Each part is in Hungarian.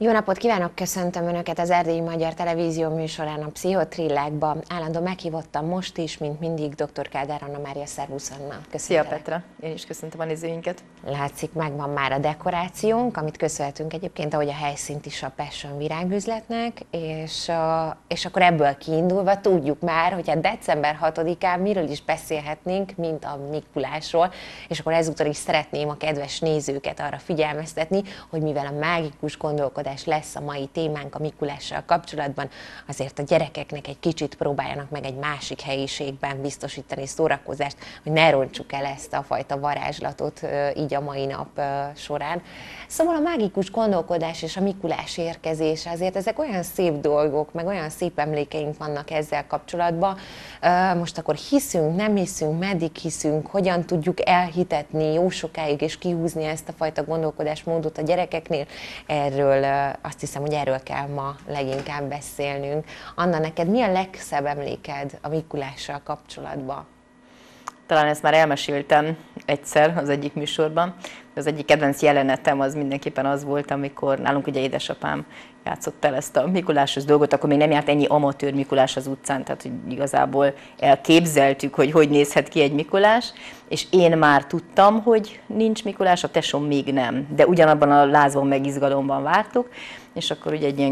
Jó napot kívánok, köszöntöm Önöket az Erdélyi Magyar Televízió műsorán, a Pszichotrillekba. Állandó meghívottam most is, mint mindig, dr. Kádár Anna Mária. Szervusz, Anna. Szia Petra, én is köszöntöm a nézőinket. Látszik, megvan már a dekorációnk, amit köszönhetünk egyébként, ahogy a helyszínt is a Passion virágüzletnek, és akkor ebből kiindulva tudjuk már, hogy hát december 6-án miről is beszélhetnénk, mint a Mikulásról, és akkor ezúttal is szeretném a kedves nézőket arra figyelmeztetni, hogy mivel a mágikus gondolkodás lesz a mai témánk a Mikulással kapcsolatban, azért a gyerekeknek egy kicsit próbáljanak meg egy másik helyiségben biztosítani szórakozást, hogy ne rontsuk el ezt a fajta varázslatot így a mai nap során. Szóval a mágikus gondolkodás és a Mikulás érkezése, azért ezek olyan szép dolgok, meg olyan szép emlékeink vannak ezzel kapcsolatban. Most akkor hiszünk, nem hiszünk, meddig hiszünk, hogyan tudjuk elhitetni jó sokáig és kihúzni ezt a fajta gondolkodásmódot a gyerekeknél. Erről azt hiszem, hogy erről kell ma leginkább beszélnünk. Anna, neked mi a legszebb emléked a Mikulással kapcsolatban? Talán ezt már elmeséltem egyszer az egyik műsorban. Az egyik kedvenc jelenetem az mindenképpen az volt, amikor nálunk ugye édesapám játszott el ezt a Mikulásos dolgot, akkor még nem járt ennyi amatőr Mikulás az utcán, tehát hogy igazából elképzeltük, hogy hogy nézhet ki egy Mikulás, és én már tudtam, hogy nincs Mikulás, a tesóm még nem, de ugyanabban a lázban meg izgalomban vártuk, és akkor ugye egy ilyen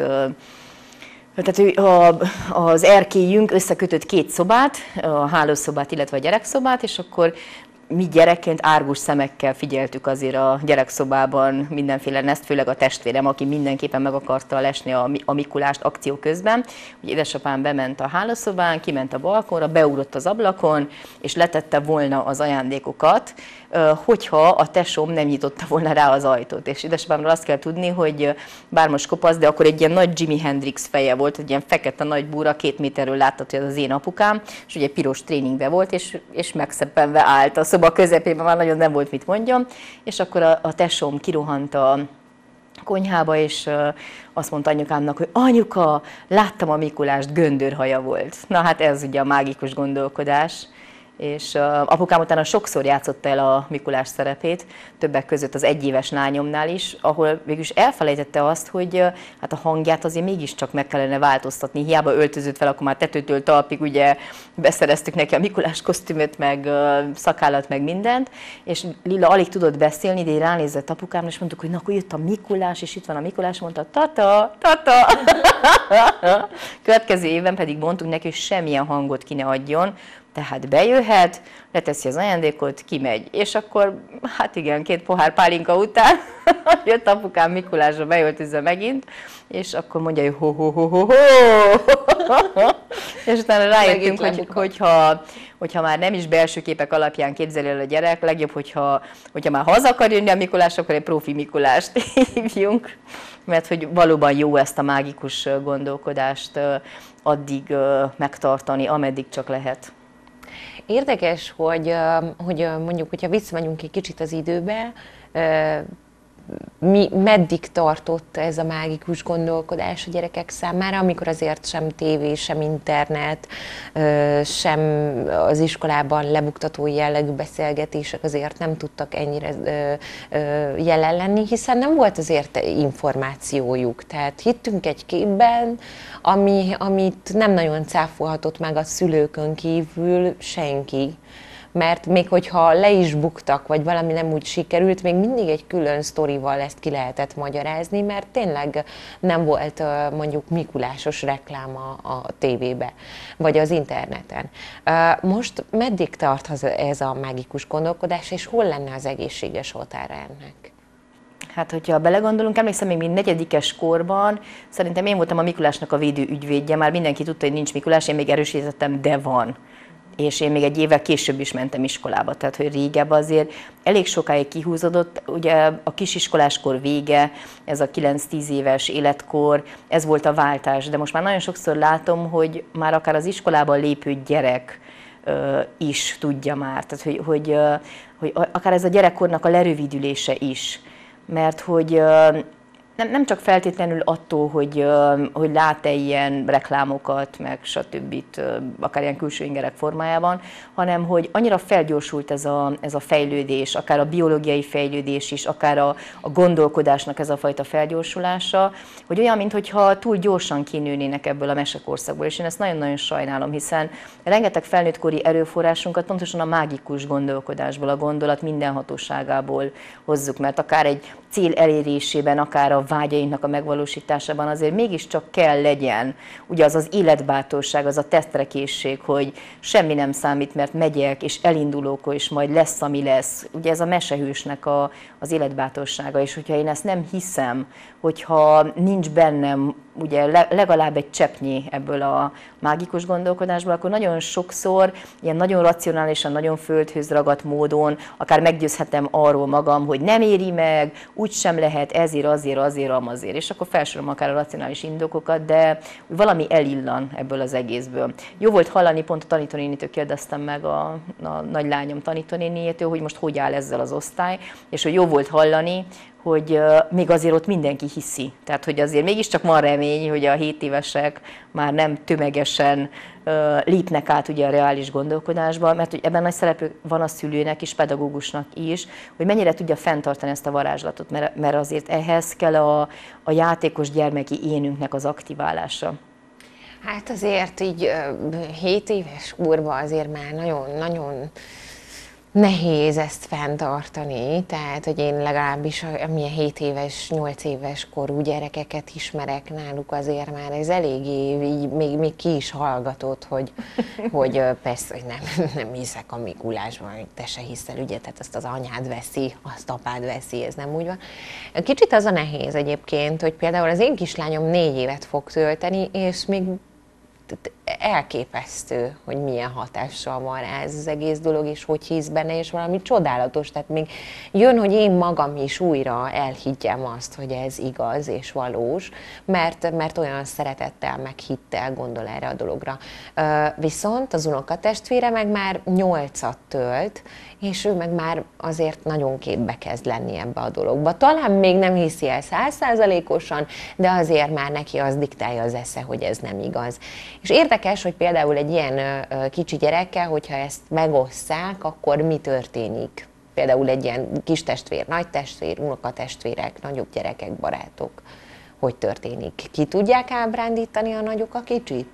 tehát az erkélyünk összekötött két szobát, a hálószobát, illetve a gyerekszobát, és akkor mi gyerekként árgus szemekkel figyeltük azért a gyerekszobában mindenféle neszt, főleg a testvérem, aki mindenképpen meg akarta lesni a Mikulást akció közben. Ugye édesapám bement a hálószobán, kiment a balkonra, beugrott az ablakon, és letette volna az ajándékokat, hogyha a tesóm nem nyitotta volna rá az ajtót. És édesapámról azt kell tudni, hogy bár most kopasz, de akkor egy ilyen nagy Jimi Hendrix feje volt, egy ilyen fekete nagy búra, 2 méterről láttad, hogy az én apukám, és ugye piros tréningben volt, és megszeppenve állt a szoba közepében, már nagyon nem volt mit mondjam, és akkor a tesóm kirohant a konyhába, és azt mondta anyukámnak, hogy anyuka, láttam a Mikulást, göndörhaja volt. Na hát ez ugye a mágikus gondolkodás. És apukám utána sokszor játszotta el a Mikulás szerepét, többek között az 1 éves lányomnál is, ahol végülis elfelejtette azt, hogy hát a hangját azért mégiscsak meg kellene változtatni. Hiába öltözött fel, akkor már tetőtől talpig ugye beszereztük neki a Mikulás kosztümöt, meg szakállat, meg mindent, és Lilla alig tudott beszélni, de én ránézett apukámra, és mondtuk, hogy na, akkor jött a Mikulás, és itt van a Mikulás, mondta, tata, tata. Következő évben pedig mondtuk neki, hogy semmilyen hangot ki ne adjon, tehát bejöhet, leteszi az ajándékot, kimegy. És akkor, hát igen, 2 pohár pálinka után jött apukám Mikulásra beöltözve megint, és akkor mondja, hogy ho-ho-ho-ho-ho. És utána rájöttünk, hogyha már nem is belső képek alapján képzeli el a gyerek, legjobb, hogyha már haza akar jönni a Mikulás, akkor egy profi Mikulást hívjunk, mert hogy valóban jó ezt a mágikus gondolkodást addig megtartani, ameddig csak lehet. Érdekes, hogy mondjuk, hogyha visszamegyünk egy kicsit az időbe, meddig tartott ez a mágikus gondolkodás a gyerekek számára, amikor azért sem tévé, sem internet, sem az iskolában lebuktató jellegű beszélgetések azért nem tudtak ennyire jelen lenni, hiszen nem volt azért információjuk. Tehát hittünk egy képben, amit nem nagyon cáfolhatott meg a szülőkön kívül senki. Mert még hogyha le is buktak, vagy valami nem úgy sikerült, még mindig egy külön sztorival ezt ki lehetett magyarázni, mert tényleg nem volt mondjuk mikulásos reklám a tévébe, vagy az interneten. Most meddig tart ez a mágikus gondolkodás, és hol lenne az egészséges határa ennek? Hát, hogyha belegondolunk, emlékszem, még 4. korban, szerintem én voltam a Mikulásnak a védő ügyvédje, már mindenki tudta, hogy nincs Mikulás, én még erősítettem, de van. És én még egy évvel később is mentem iskolába, tehát hogy régebben azért elég sokáig kihúzódott, ugye a kisiskoláskor vége, ez a 9-10 éves életkor, ez volt a váltás, de most már nagyon sokszor látom, hogy már akár az iskolában lépő gyerek is tudja már, tehát hogy akár ez a gyerekkornak a lerövidülése is, mert hogy nem csak feltétlenül attól, hogy lát-e ilyen reklámokat, meg stb. Akár ilyen külső ingerek formájában, hanem hogy annyira felgyorsult ez a fejlődés, akár a biológiai fejlődés is, akár a gondolkodásnak ez a fajta felgyorsulása, hogy olyan, mintha túl gyorsan kinőnének ebből a mesekorszakból, és én ezt nagyon-nagyon sajnálom, hiszen rengeteg felnőttkori erőforrásunkat pontosan a mágikus gondolkodásból, a gondolat mindenhatóságából hozzuk, mert akár egy cél elérésében, akár a vágyainknak a megvalósításában azért mégiscsak kell legyen ugye az életbátorság, az a tesztrekészség, hogy semmi nem számít, mert megyek, és elindulok, és majd lesz, ami lesz. Ugye ez a mesehősnek az életbátorsága, és hogyha én ezt nem hiszem, hogyha nincs bennem ugye legalább egy cseppnyi ebből a mágikus gondolkodásból, akkor nagyon sokszor ilyen nagyon racionálisan, nagyon földhöz ragadt módon akár meggyőzhetem arról magam, hogy nem éri meg, úgysem lehet, ezért, azért, amazért, és akkor felsorolom akár a racionális indokokat, de valami elillan ebből az egészből. Jó volt hallani, pont a tanítónénitől kérdeztem meg a nagylányom tanítónéniétől, hogy most hogy áll ezzel az osztály, és hogy jó volt hallani, hogy még azért ott mindenki hiszi. Tehát, hogy azért mégiscsak van remény, hogy a 7 évesek már nem tömegesen lépnek át ugye a reális gondolkodásba, mert hogy ebben nagy szerep van a szülőnek és pedagógusnak is, hogy mennyire tudja fenntartani ezt a varázslatot, mert azért ehhez kell a játékos gyermeki énünknek az aktiválása. Hát azért így 7 éves korban azért már nagyon nehéz ezt fenntartani, tehát, hogy én legalábbis amilyen 7 éves, 8 éves korú gyerekeket ismerek náluk, azért már ez eléggé így még ki is hallgatott, hogy persze, hogy nem hiszek a Mikulásban, hogy te se hiszel, ugye, tehát azt az anyád veszi, azt apád veszi, ez nem úgy van. Kicsit az a nehéz egyébként, hogy például az én kislányom 4 évet fog tölteni, és még elképesztő, hogy milyen hatással van rá ez az egész dolog, és hogy hisz benne, és valami csodálatos. Tehát még jön, hogy én magam is újra elhiggyem azt, hogy ez igaz és valós, mert olyan szeretettel, meg hittel gondol erre a dologra. Viszont az unokatestvére meg már 8-at tölt, és ő meg már azért nagyon képbe kezd lenni ebbe a dologba. Talán még nem hiszi el 100%-osan, de azért már neki az diktálja az esze, hogy ez nem igaz. És érdekes, hogy például egy ilyen kicsi gyerekkel, hogyha ezt megosszák, akkor mi történik? Például egy ilyen kis testvér, nagy testvér, unokatestvérek, nagyobb gyerekek, barátok. Hogy történik? Ki tudják ábrándítani a nagyok a kicsit?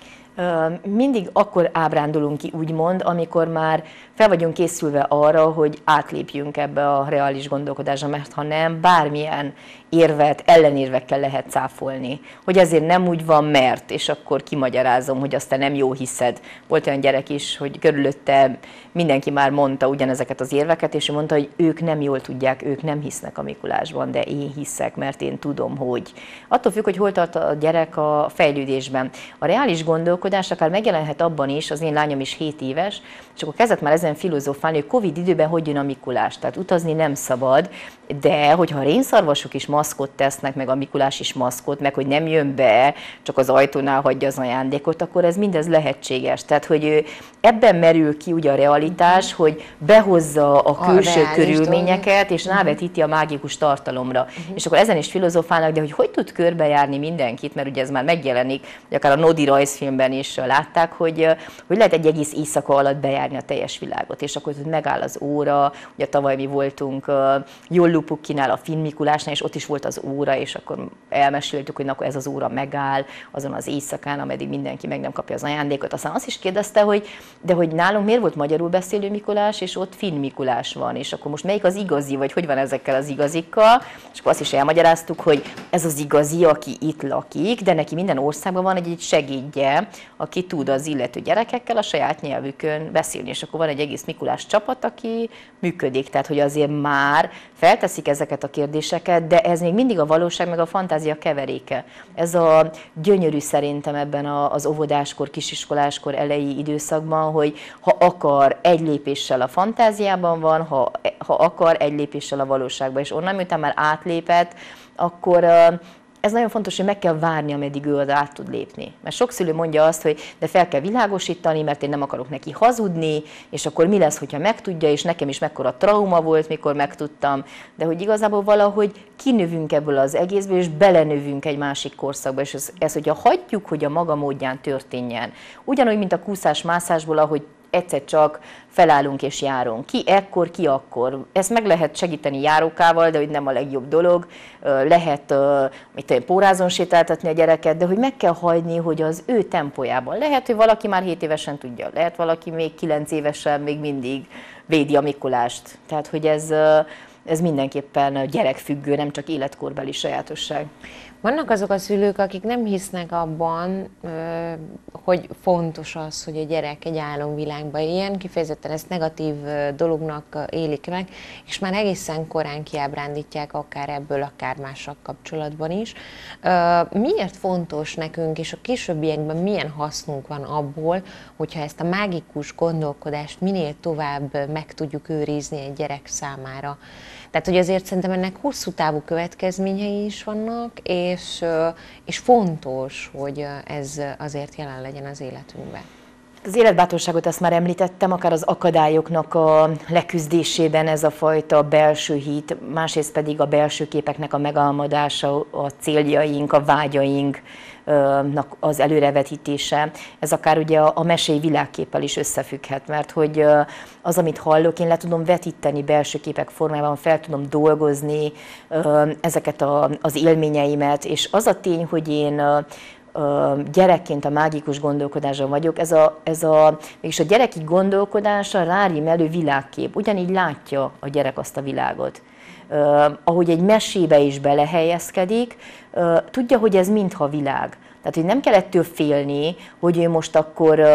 Mindig akkor ábrándulunk ki, úgymond, amikor már fel vagyunk készülve arra, hogy átlépjünk ebbe a reális gondolkodásba, mert ha nem, bármilyen érvet, ellenérvekkel lehet cáfolni. Hogy ezért nem úgy van, mert, és akkor kimagyarázom, hogy azt te nem jó hiszed. Volt olyan gyerek is, hogy körülötte mindenki már mondta ugyanezeket az érveket, és ő mondta, hogy ők nem jól tudják, ők nem hisznek a Mikulásban, de én hiszek, mert én tudom, hogy. Attól függ, hogy hol tart a gyerek a fejlődésben. A reális gondolkodás akár megjelenhet abban is, az én lányom is 7 éves, és akkor kezdett már ezen filozofálni, hogy Covid időben hogy jön a Mikulás. Tehát utazni nem szabad, de hogyha a rénszarvasok is maszkot tesznek, meg a Mikulás is maszkot, meg hogy nem jön be, csak az ajtónál hagyja az ajándékot, akkor ez mindez lehetséges. Tehát, hogy ebben merül ki ugye a realitás, hogy behozza a külső körülményeket, és rávetíti a mágikus tartalomra. És akkor ezen is filozofálnak, de hogy tud körbejárni mindenkit, mert ugye ez már megjelenik, hogy akár a Nodi rajzfilmben is látták, hogy lehet egy egész éjszaka alatt bejárni a teljes világot, és akkor megáll az óra, ugye tavaly mi voltunk Jollupukkinál, a Finn Mikulásnál, és ott is volt az óra, és akkor elmeséltük, hogy akkor ez az óra megáll azon az éjszakán, ameddig mindenki meg nem kapja az ajándékot. Aztán azt is kérdezte, hogy nálunk miért volt magyarul beszélő Mikulás, és ott Finn Mikulás van, és akkor most melyik az igazi, vagy hogy van ezekkel az igazikkal, és akkor azt is elmagyaráztuk, hogy ez az igazi, aki itt lakik, de neki minden országban van egy segédje, aki tud az illető gyerekekkel a saját nyelvükön beszélni, és akkor van egy egész Mikulás csapat, aki működik, tehát hogy azért már felteszik ezeket a kérdéseket, de ez még mindig a valóság meg a fantázia keveréke. Ez a gyönyörű szerintem ebben az óvodáskor, kisiskoláskor elejé időszakban, hogy ha akar, egy lépéssel a fantáziában van, ha akar, egy lépéssel a valóságban, és onnan, miután már átlépett, akkor ez nagyon fontos, hogy meg kell várni, ameddig ő oda át tud lépni. Mert sok szülő mondja azt, hogy de fel kell világosítani, mert én nem akarok neki hazudni, és akkor mi lesz, hogyha megtudja, és nekem is mekkora trauma volt, mikor megtudtam. De hogy igazából valahogy kinövünk ebből az egészből, és belenövünk egy másik korszakba, és ez hogyha hagyjuk, hogy a maga módján történjen. Ugyanúgy, mint a kúszás-mászásból, ahogy egyszer csak felállunk és járunk. Ki ekkor, ki akkor. Ezt meg lehet segíteni járókával, de hogy nem a legjobb dolog. Lehet pórázon sétáltatni a gyereket, de hogy meg kell hagyni, hogy az ő tempójában. Lehet, hogy valaki már 7 évesen tudja, lehet valaki még 9 évesen még mindig védi a Mikulást. Tehát, hogy ez mindenképpen gyerekfüggő, nem csak életkorbeli sajátosság. Vannak azok a szülők, akik nem hisznek abban, hogy fontos az, hogy a gyerek egy álomvilágba éljen, kifejezetten ezt negatív dolognak élik meg, és már egészen korán kiábrándítják akár ebből, akár mással kapcsolatban is. Miért fontos nekünk, és a későbbiekben milyen hasznunk van abból, hogyha ezt a mágikus gondolkodást minél tovább meg tudjuk őrizni egy gyerek számára? Tehát, hogy azért szerintem ennek hosszú távú következményei is vannak, és fontos, hogy ez azért jelen legyen az életünkben. Az életbátorságot azt már említettem, akár az akadályoknak a leküzdésében ez a fajta belső hit, másrészt pedig a belső képeknek a megálmodása, a céljaink, a vágyainknak az előrevetítése. Ez akár ugye a mesei világképpel is összefügghet, mert hogy az, amit hallok, én le tudom vetíteni belső képek formájában, fel tudom dolgozni ezeket az élményeimet, és az a tény, hogy én gyerekként a mágikus gondolkodásban vagyok, mégis a gyereki gondolkodása rárímelő világkép. Ugyanígy látja a gyerek azt a világot. Ahogy egy mesébe is belehelyezkedik, tudja, hogy ez mintha világ. Tehát, hogy nem kell ettől félni, hogy ő most akkor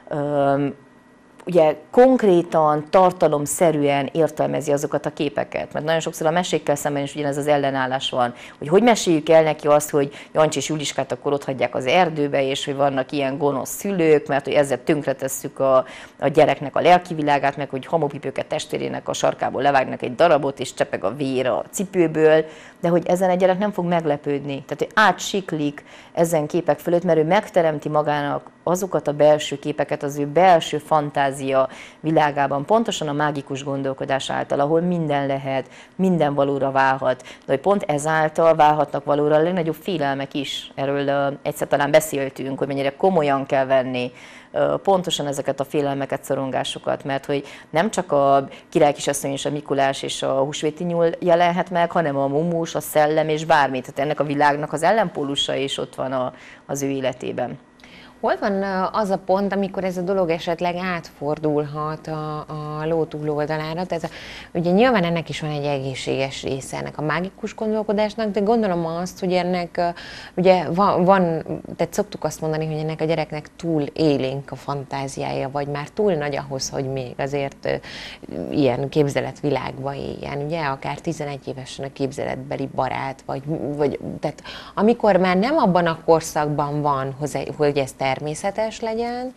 ugye konkrétan, tartalomszerűen értelmezi azokat a képeket. Mert nagyon sokszor a mesékkel szemben is ugyanez az ellenállás van. Hogy meséljük el neki azt, hogy Jancsi és Juliskát akkor ott hagyják az erdőbe, és hogy vannak ilyen gonosz szülők, mert hogy ezzel tönkretesszük a gyereknek a lelki világát, meg hogy hamupipőket testvérének a sarkából levágnak egy darabot, és csepeg a vér a cipőből, de hogy ezen a gyerek nem fog meglepődni. Tehát, hogy átsiklik ezen képek fölött, mert ő megteremti magának azokat a belső képeket az ő belső fantázia világában, pontosan a mágikus gondolkodás által, ahol minden lehet, minden valóra válhat. De hogy pont ezáltal válhatnak valóra a legnagyobb félelmek is. Erről egyszer talán beszéltünk, hogy mennyire komolyan kell venni pontosan ezeket a félelmeket, szorongásokat, mert hogy nem csak a királykisasszony és a Mikulás és a húsvéti nyúl jelenhet meg, hanem a mumus, a szellem és bármi. Tehát ennek a világnak az ellenpólusa is ott van az ő életében. Hol van az a pont, amikor ez a dolog esetleg átfordulhat a ló túloldalára? Tehát ugye nyilván ennek is van egy egészséges része, ennek a mágikus gondolkodásnak, de gondolom azt, hogy ennek ugye van, tehát szoktuk azt mondani, hogy ennek a gyereknek túl élénk a fantáziája, vagy már túl nagy ahhoz, hogy még azért ilyen képzeletvilágba éljen, ugye, akár 11 évesen a képzeletbeli barát, vagy tehát amikor már nem abban a korszakban van, hogy ez természetes legyen,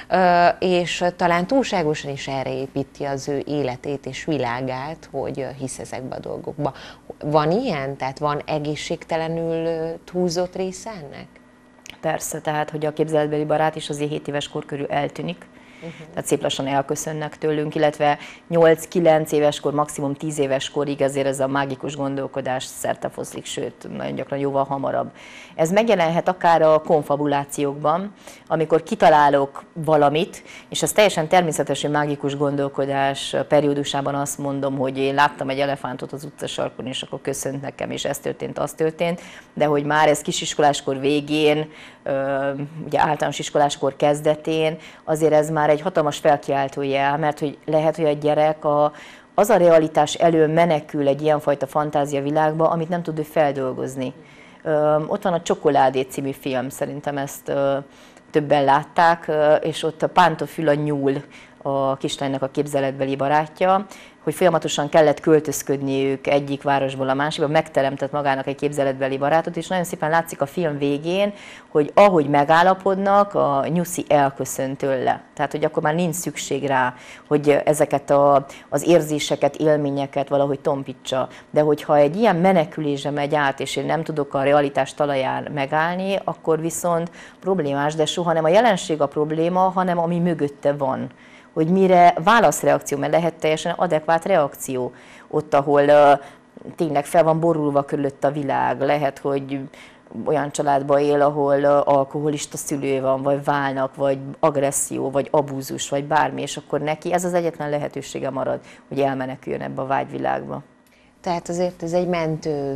és talán túlságosan is erre építi az ő életét és világát, hogy hisz ezekbe a dolgokba. Van ilyen? Tehát van egészségtelenül túlzott része ennek? Persze, tehát hogy a képzeletbeli barát is azért 7 éves kor körül eltűnik. Tehát szép lassan elköszönnek tőlünk, illetve 8-9 éveskor, maximum 10 éveskorig azért ez a mágikus gondolkodás szertefoszlik, sőt, nagyon gyakran jóval hamarabb. Ez megjelenhet akár a konfabulációkban, amikor kitalálok valamit, és ez teljesen természetes, hogy mágikus gondolkodás periódusában azt mondom, hogy én láttam egy elefántot az utcasarkon, és akkor köszönt nekem, és ez történt, az történt, de hogy már ez kisiskoláskor végén, ugye általános iskoláskor kezdetén, azért ez már egy hatalmas felkiáltó jel, mert hogy lehet, hogy a gyerek az a realitás elől menekül egy ilyenfajta fantáziavilágba, amit nem tud ő feldolgozni. Ott van a Csokoládé című film, szerintem ezt többen látták, és ott a Pántofül a nyúl, a kislánynak a képzeletbeli barátja. hogy folyamatosan kellett költözködniük egyik városból a másikba, megteremtett magának egy képzeletbeli barátot, és nagyon szépen látszik a film végén, hogy ahogy megállapodnak, a Nyuszi elköszön tőle. Tehát, hogy akkor már nincs szükség rá, hogy ezeket az érzéseket, élményeket valahogy tompítsa. De hogyha egy ilyen menekülésre megy át, és én nem tudok a realitás talaján megállni, akkor viszont problémás, de soha nem a jelenség a probléma, hanem ami mögötte van. Hogy mire válaszreakció, mert lehet teljesen adekvát reakció ott, ahol tényleg fel van borulva körülött a világ, lehet, hogy olyan családban él, ahol alkoholista szülő van, vagy válnak, vagy agresszió, vagy abúzus, vagy bármi, és akkor neki ez az egyetlen lehetősége marad, hogy elmeneküljön ebbe a vágyvilágba. Tehát azért ez egy mentőv.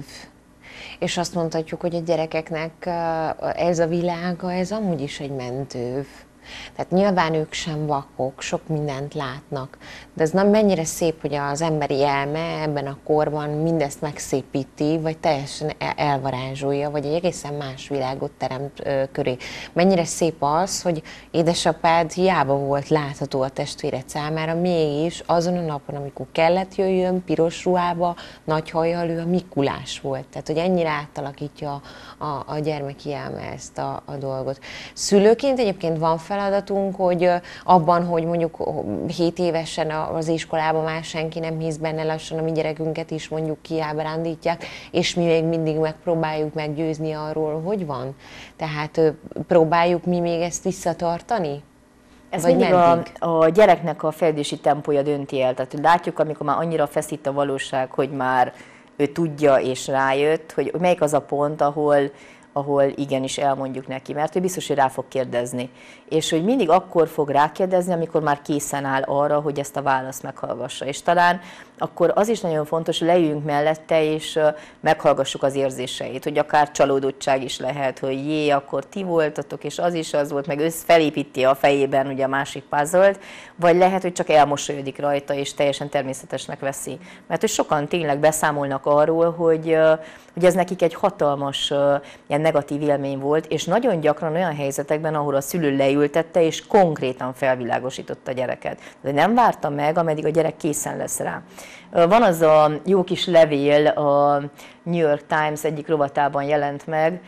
És azt mondhatjuk, hogy a gyerekeknek ez a világa, ez amúgy is egy mentőv. Tehát nyilván ők sem vakok, sok mindent látnak, de ez nem mennyire szép, hogy az emberi elme ebben a korban mindezt megszépíti, vagy teljesen elvarázsolja, vagy egy egészen más világot teremt köré. Mennyire szép az, hogy édesapád hiába volt látható a testvéred számára, mégis azon a napon, amikor kellett jöjjön, piros ruhába, nagy hajjal, ő a Mikulás volt. Tehát, hogy ennyire átalakítja a gyermeki elme ezt a dolgot. Szülőként egyébként van feladatunk, hogy abban, hogy mondjuk 7 évesen az iskolában már senki nem hisz benne, lassan a mi gyerekünket is mondjuk kiábrándítják, és mi még mindig megpróbáljuk meggyőzni arról, hogy van. Tehát próbáljuk mi még ezt visszatartani? Ez mindig a gyereknek a fejlődési tempója dönti el. Tehát látjuk, amikor már annyira feszít a valóság, hogy már ő tudja és rájött, hogy melyik az a pont, ahol igenis elmondjuk neki, mert ő biztos, hogy rá fog kérdezni. És hogy mindig akkor fog rákérdezni, amikor már készen áll arra, hogy ezt a választ meghallgassa. És talán akkor az is nagyon fontos, hogy leüljünk mellette, és meghallgassuk az érzéseit, hogy akár csalódottság is lehet, hogy jé, akkor ti voltatok, és az is az volt, meg felépíti a fejében ugye a másik puzzle-t, vagy lehet, hogy csak elmosolyodik rajta, és teljesen természetesnek veszi. Mert hogy sokan tényleg beszámolnak arról, hogy ez nekik egy hatalmas ilyen negatív élmény volt, és nagyon gyakran olyan helyzetekben, ahol a szülő leültette, és konkrétan felvilágosította a gyereket. De nem várta meg, ameddig a gyerek készen lesz rá. Van az a jó kis levél, a New York Times egyik rovatában jelent meg,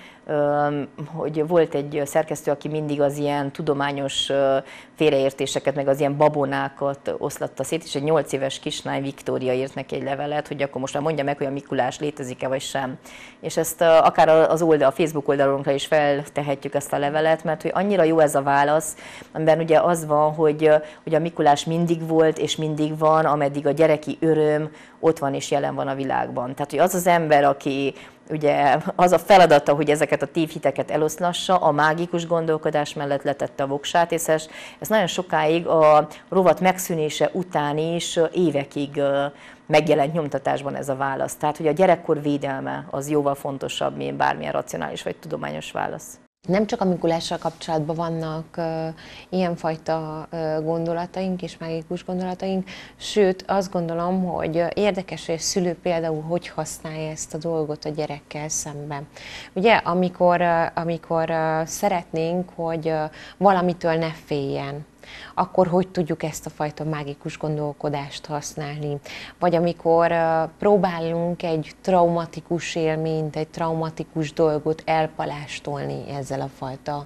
hogy volt egy szerkesztő, aki mindig az ilyen tudományos félreértéseket, meg az ilyen babonákat oszlatta szét, és egy 8 éves kislány, Viktória írt neki egy levelet, hogy akkor most már mondja meg, hogy a Mikulás létezik-e vagy sem. És ezt akár a Facebook oldalunkra is feltehetjük ezt a levelet, mert hogy annyira jó ez a válasz, amiben ugye az van, hogy a Mikulás mindig volt és mindig van, ameddig a gyereki öröm ott van és jelen van a világban. Tehát, hogy az az ember, aki ugye az a feladata, hogy ezeket a tévhiteket eloszlassa, a mágikus gondolkodás mellett letette a voksát, és ez nagyon sokáig a rovat megszűnése után is évekig megjelent nyomtatásban ez a válasz. Tehát, hogy a gyerekkor védelme az jóval fontosabb, mint bármilyen racionális vagy tudományos válasz. Nem csak a Mikulással kapcsolatban vannak ilyenfajta gondolataink és mágikus gondolataink, sőt azt gondolom, hogy érdekes, hogy a szülő például hogy használja ezt a dolgot a gyerekkel szemben. Ugye, amikor szeretnénk, hogy valamitől ne féljen, akkor hogy tudjuk ezt a fajta mágikus gondolkodást használni. Vagy amikor próbálunk egy traumatikus élményt, egy traumatikus dolgot elpalástolni ezzel a fajta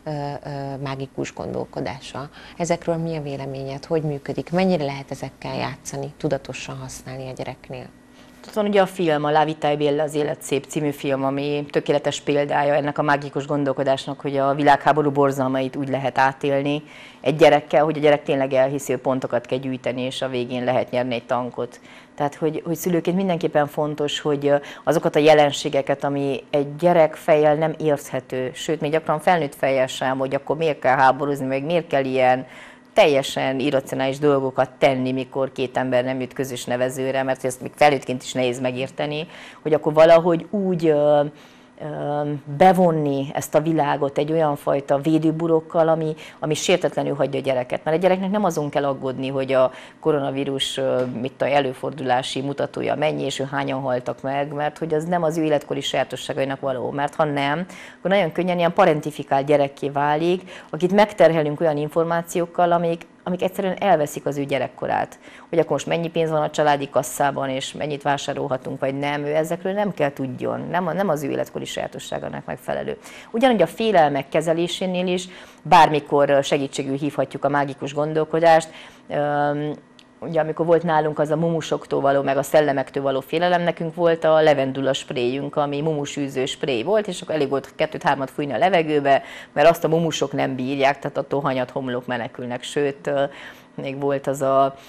mágikus gondolkodással. Ezekről mi a véleményed? Hogy működik? Mennyire lehet ezekkel játszani, tudatosan használni a gyereknél? Ott van ugye a film, a La Vita è Bella, az Élet szép című film, ami tökéletes példája ennek a mágikus gondolkodásnak, hogy a világháború borzalmait úgy lehet átélni egy gyerekkel, hogy a gyerek tényleg elhiszi, hogy pontokat kell gyűjteni, és a végén lehet nyerni egy tankot. Tehát, hogy szülőként mindenképpen fontos, hogy azokat a jelenségeket, ami egy gyerek fejjel nem érthető, sőt, még gyakran felnőtt fejjel sem, hogy akkor miért kell háborúzni, meg miért kell ilyen teljesen irracionális dolgokat tenni, mikor két ember nem jut közös nevezőre, mert ezt még felnőttként is nehéz megérteni, hogy akkor valahogy úgy bevonni ezt a világot egy olyan fajta védőburokkal, ami sértetlenül hagyja a gyereket. Mert a gyereknek nem azon kell aggódni, hogy a koronavírus előfordulási mutatója mennyi, és ő hányan haltak meg, mert hogy az nem az ő életkori sajátosságainak való. Mert ha nem, akkor nagyon könnyen ilyen parentifikált gyerekké válik, akit megterhelünk olyan információkkal, amik amik egyszerűen elveszik az ő gyerekkorát. Hogy akkor most mennyi pénz van a családi kasszában, és mennyit vásárolhatunk, vagy nem, ő ezekről nem kell tudjon, nem az ő életkori sajátosságának megfelelő. Ugyanúgy a félelmek kezelésénél is bármikor segítségül hívhatjuk a mágikus gondolkodást. Ugye amikor volt nálunk az a mumusoktól való, meg a szellemektől való félelem, nekünk volt a levendula spréjünk, ami mumusűző spré volt, és akkor elég volt 2-3-at fújni a levegőbe, mert azt a mumusok nem bírják, tehát attól hanyat, homlok menekülnek, sőt, még volt az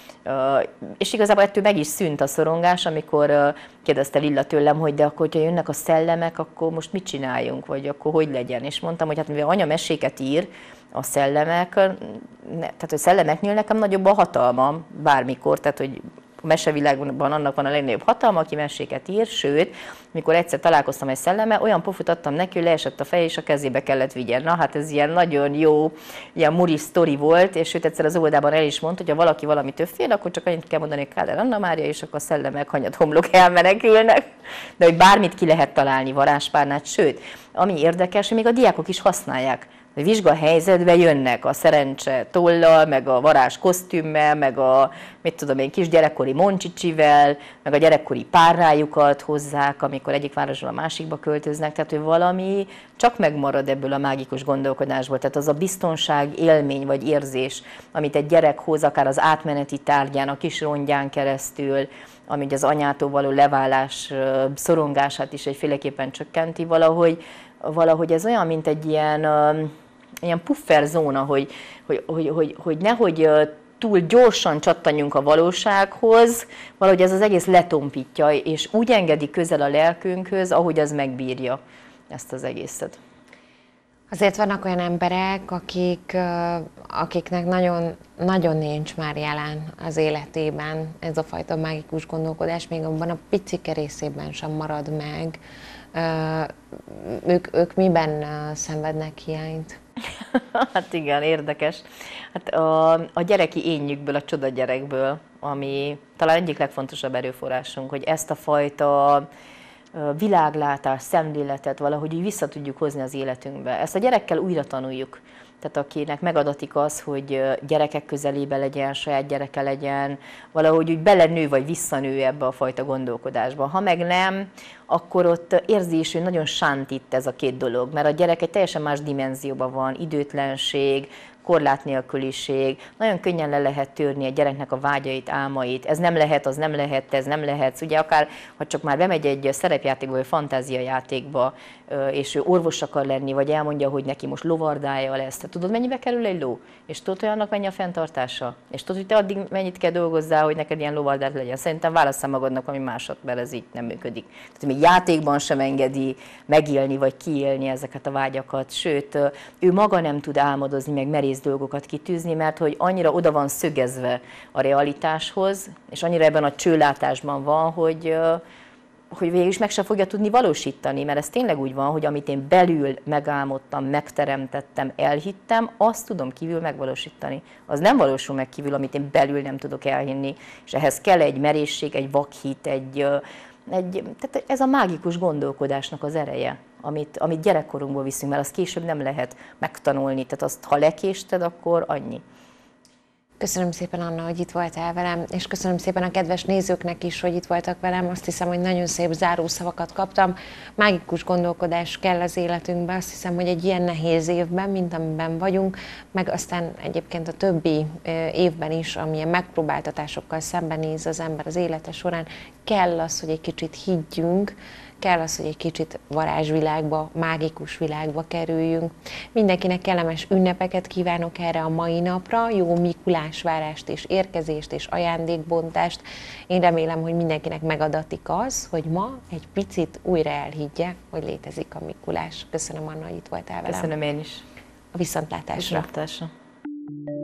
és igazából ettől meg is szűnt a szorongás, amikor kérdezte Lilla tőlem, hogy de akkor, hogyha jönnek a szellemek, akkor most mit csináljunk, vagy akkor hogy legyen? És mondtam, hogy hát mivel anya meséket ír, a szellemek, tehát a szellemeknél nekem nagyobb a hatalma bármikor, tehát hogy a mesevilágban annak van a legnagyobb hatalma, aki meséket ír, sőt, mikor egyszer találkoztam egy szellemmel, olyan pofut adtam neki, hogy leesett a feje, és a kezébe kellett vigyen. Na hát ez ilyen nagyon jó, ilyen muri sztori volt, és sőt egyszer az oldalban el is mondta, hogy ha valaki valamitől fél, akkor csak annyit kell mondani, hogy Káder Anna Mária, és akkor a szellemek hanyat homlok elmenekülnek. De hogy bármit ki lehet találni, varázspárnát, sőt, ami érdekes, hogy még a diákok is használják. A vizsgahelyzetbe jönnek a szerencse tollal, meg a varázs kosztümmel, meg a mit tudom én, kisgyerekkori moncsicsivel, meg a gyerekkori párrájukat hozzák, amikor egyik városból a másikba költöznek, tehát hogy valami csak megmarad ebből a mágikus gondolkodásból. Tehát az a biztonság, élmény vagy érzés, amit egy gyerek hoz, akár az átmeneti tárgyán, a kis rongyán keresztül, ami az anyától való leválás szorongását is egyféleképpen csökkenti, valahogy ez olyan, mint egy ilyen puffer zóna, hogy nehogy túl gyorsan csattanjunk a valósághoz, valahogy ez az egész letompítja, és úgy engedi közel a lelkünkhöz, ahogy az megbírja ezt az egészet. Azért vannak olyan emberek, akiknek nagyon, nagyon nincs már jelen az életében ez a fajta mágikus gondolkodás, még abban a picike részében sem marad meg. Ők miben szenvednek hiányt? Hát igen, érdekes. Hát a gyereki énjükből, a csoda gyerekből, ami talán egyik legfontosabb erőforrásunk, hogy ezt a fajta világlátás, szemléletet valahogy vissza tudjuk hozni az életünkbe. Ezt a gyerekkel újra tanuljuk. Tehát akinek megadatik az, hogy gyerekek közelébe legyen, saját gyereke legyen, valahogy úgy belenő vagy visszanő ebbe a fajta gondolkodásba. Ha meg nem, akkor ott érzi is, hogy nagyon sántít ez a két dolog, mert a gyerek egy teljesen más dimenzióban van, időtlenség, korlátnélküliség, nagyon könnyen le lehet törni a gyereknek a vágyait, álmait, ez nem lehet, az nem lehet, ez nem lehet. Ugye akár, ha csak már bemegy egy szerepjátékba, vagy fantáziajátékba, és ő orvos akar lenni, vagy elmondja, hogy neki most lovardálja lesz. Tudod, mennyibe kerül egy ló? És tudod, hogy annak mennyi a fenntartása? És tudod, hogy te addig mennyit kell dolgozzál, hogy neked ilyen lovardát legyen? Szerintem válasszál magadnak, ami másod, mert ez így nem működik. Tehát még játékban sem engedi megélni, vagy kiélni ezeket a vágyakat, sőt, ő maga nem tud álmodozni, meg merész dolgokat kitűzni, mert hogy annyira oda van szögezve a realitáshoz, és annyira ebben a csőlátásban van, hogy végül is meg sem fogja tudni valósítani, mert ez tényleg úgy van, hogy amit én belül megálmodtam, megteremtettem, elhittem, azt tudom kívül megvalósítani. Az nem valósul meg kívül, amit én belül nem tudok elhinni, és ehhez kell egy merészség, egy vakhit, tehát ez a mágikus gondolkodásnak az ereje, amit gyerekkorunkból viszünk, mert azt később nem lehet megtanulni, tehát azt, ha lekésted, akkor annyi. Köszönöm szépen, Anna, hogy itt voltál velem, és köszönöm szépen a kedves nézőknek is, hogy itt voltak velem. Azt hiszem, hogy nagyon szép zárószavakat kaptam. Mágikus gondolkodás kell az életünkbe. Azt hiszem, hogy egy ilyen nehéz évben, mint amiben vagyunk, meg aztán egyébként a többi évben is, amilyen megpróbáltatásokkal szembenéz az ember az élete során, kell az, hogy egy kicsit higgyünk, kell az, hogy egy kicsit varázsvilágba, mágikus világba kerüljünk. Mindenkinek kellemes ünnepeket kívánok erre a mai napra, jó Mikulásvárást és érkezést és ajándékbontást. Én remélem, hogy mindenkinek megadatik az, hogy ma egy picit újra elhiggye, hogy létezik a Mikulás. Köszönöm, Anna, hogy itt voltál velem. Köszönöm én is. A viszontlátásra. Viszontlátásra.